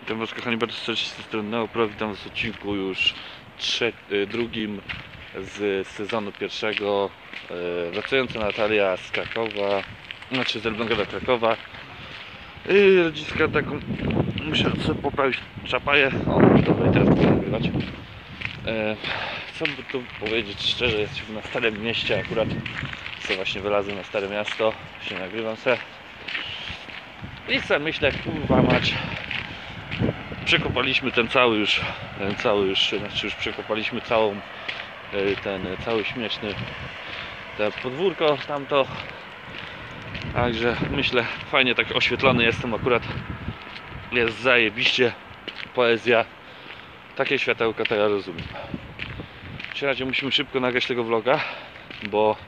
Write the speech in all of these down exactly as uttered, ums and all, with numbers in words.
Witam was, kochani, bardzo serdecznie z tej strony Neopro. Witam was w odcinku już trze drugim z sezonu pierwszego. e, Wracająca Natalia z Krakowa, znaczy z Elbląga do Krakowa. I rodziska taką, muszę sobie poprawić czapaję. O, dobra, i teraz mogę nagrywać. e, Co by tu powiedzieć szczerze, jesteśmy na Starym Mieście, akurat sobie właśnie wylazłem na Stare Miasto, się nagrywam se. I sobie myślę, kurwa mać, przekopaliśmy ten cały już, ten cały już, znaczy już przekopaliśmy całą, ten cały śmieszny, te podwórko tamto. Także myślę, fajnie tak oświetlony jestem, akurat jest zajebiście, poezja, takie światełka to ja rozumiem. W razie musimy szybko nagrać tego vloga, bo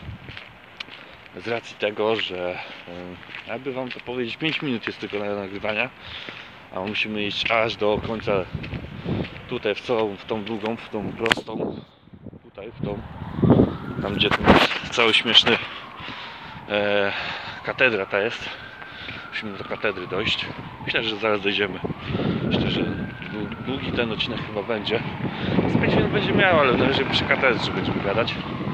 z racji tego, że jakby wam to powiedzieć, pięć minut jest tylko na nagrywania, a musimy iść aż do końca, tutaj w całą, w tą długą, w tą prostą, tutaj w tą, tam gdzie ten cały śmieszny e, katedra ta jest. Musimy do katedry dojść. Myślę, że zaraz dojdziemy. Myślę, że długi ten odcinek chyba będzie. Z pięć minut będzie miał, ale najwyżej przy katedrze będziemy gadać.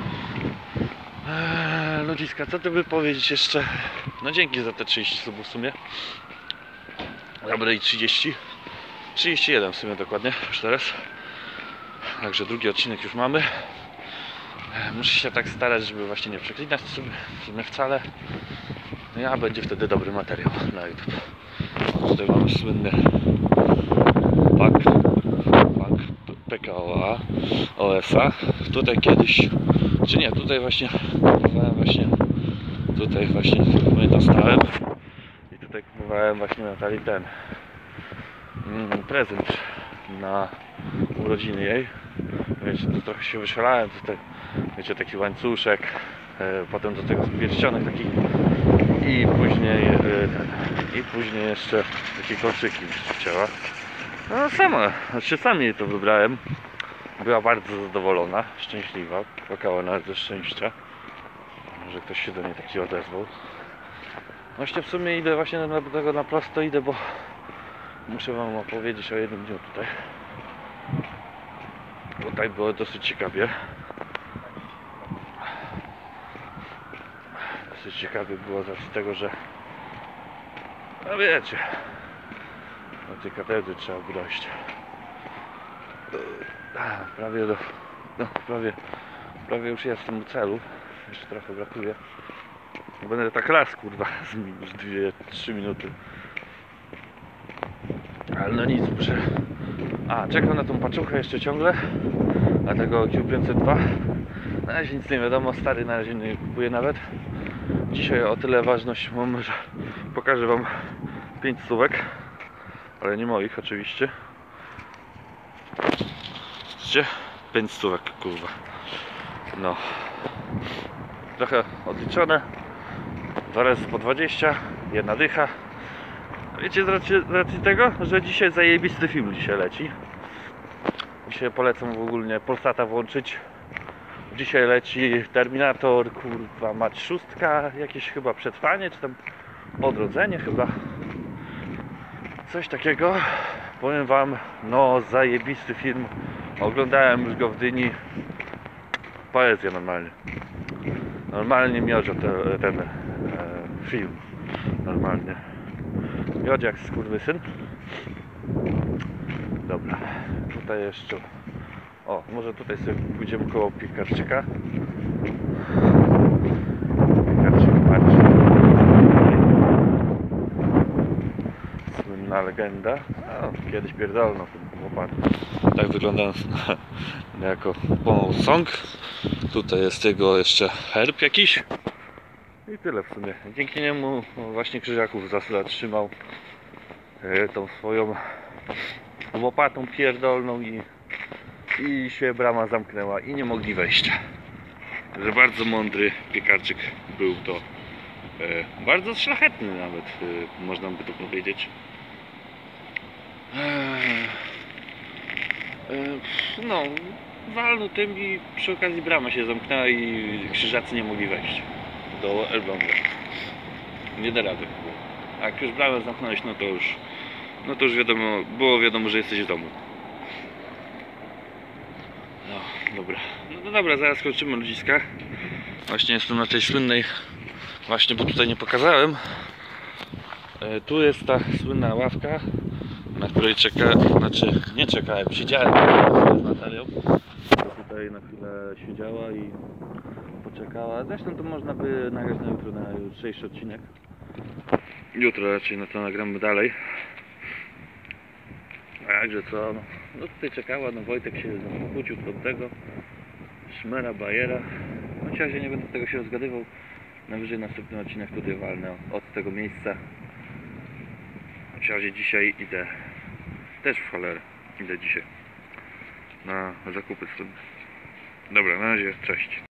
Eee, ludziska, co ty by powiedzieć jeszcze? No dzięki za te trzydzieści subów w sumie. Dobra, i trzydzieści. trzydzieści jeden w sumie dokładnie, już teraz. Także drugi odcinek już mamy. Muszę się tak starać, żeby właśnie nie przeklinać sobie w sumie wcale. No ja będzie wtedy dobry materiał na YouTube. Tutaj mamy słynny pak, pak P K O A, O S A. Tutaj kiedyś, czy nie, tutaj właśnie kupowałem właśnie, tutaj właśnie my dostałem i tutaj kupowałem właśnie Natalii ten mm, prezent na urodziny jej. Wiecie, tu trochę się wyszalałem, tutaj wiecie, taki łańcuszek, e, potem do tego pierścionek taki i później e, ten, i później jeszcze takie kolczyki mi się chciała. No sama, znaczy sam jej to wybrałem. Była bardzo zadowolona, szczęśliwa, płakała nawet ze szczęścia, że ktoś się do niej taki odezwał. Właśnie w sumie idę właśnie do tego na prosto idę, bo muszę wam opowiedzieć o jednym dniu tutaj. Tutaj było dosyć ciekawie. Dosyć ciekawie było z racji tego, że no wiecie, do tej katedry trzeba by dojść. Prawie do, no, prawie, prawie już jestem u celu. Jeszcze trochę brakuje. Będę tak raz, kurwa, z minus dwie trzy minuty. Ale no nic, muszę... A, czekam na tą paczuchę jeszcze ciągle. Na tego Q pięćset dwa. Na razie nic nie wiadomo, stary na razie nie kupuję nawet. Dzisiaj o tyle ważność mam, że pokażę wam pięć stówek. Ale nie moich oczywiście. Widzicie? pięć stówek, kurwa. No. Trochę odliczone. Zaraz po dwadzieścia. Jedna dycha. Wiecie, z racji, z racji tego, że dzisiaj zajebisty film dzisiaj leci. Dzisiaj polecam w ogóle Polsata włączyć. Dzisiaj leci Terminator, kurwa mać szóstka, jakieś chyba przetrwanie, czy tam odrodzenie chyba. Coś takiego. Powiem wam, no zajebisty film. Oglądałem już go w Dyni. Poezja normalnie. Normalnie miodzio te, ten e, film. Normalnie. Miodzie jak skurwysyn. Dobra. Tutaj jeszcze... O, może tutaj sobie pójdziemy koło piekarczyka. Piekarczyk, patrz. Słynna legenda. A, kiedyś pierdolno ten chłopak. Tak wygląda jako posąg. Tutaj jest jego jeszcze herb jakiś. I tyle w sumie. Dzięki niemu właśnie Krzyżaków zatrzymał tą swoją łopatą pierdolną i, i się brama zamknęła i nie mogli wejść. Że bardzo mądry piekarczyk był to. E, bardzo szlachetny nawet, e, można by to powiedzieć. E, e, no, walnął tym i przy okazji brama się zamknęła i Krzyżacy nie mogli wejść do Elbląga. Nie da rady. A jak już bramę zamknąłeś, no to już no to już wiadomo, było wiadomo, że jesteś w domu. No, dobra. No, no dobra, zaraz kończymy ludziska. Właśnie jestem na tej słynnej, właśnie, bo tutaj nie pokazałem. E, tu jest ta słynna ławka, na której czeka, znaczy nie czekałem, siedziałem z Natalią. Tutaj na chwilę siedziała i poczekała. Zresztą to można by nagrać na jutro, na jutrzejszy odcinek. Jutro raczej na to nagramy dalej. Także co, no, no tutaj czekała, no Wojtek się kłócił do tego. Szmera, bajera. Chociaż ja nie będę tego się rozgadywał. Najwyżej następny odcinek tutaj walnę od tego miejsca. Chociaż dzisiaj idę też w cholerę. Idę dzisiaj na zakupy sobie. Dobra, na razie, cześć.